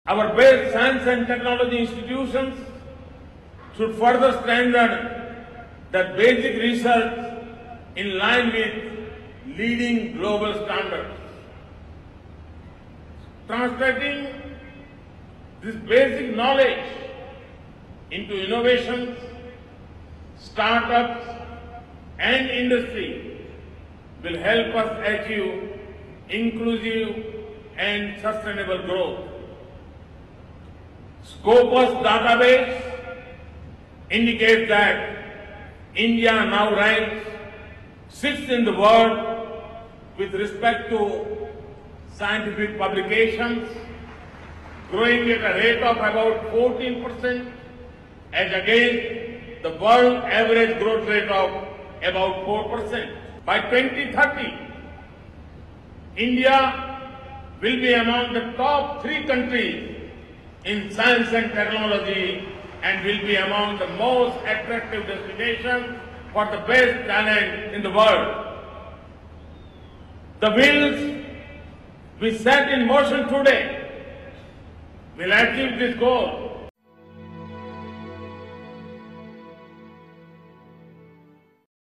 Our best science and technology institutions should further strengthen the basic research in line with leading global standards. Translating this basic knowledge into innovations, startups, and industry will help us achieve inclusive and sustainable growth. Scopus database indicates that India now ranks 6th in the world with respect to scientific publications, growing at a rate of about 14%, as against the world average growth rate of about 4%. By 2030, India will be among the top 3 countries in science and technology and will be among the most attractive destinations for the best talent in the world. The wheels we set in motion today will achieve this goal.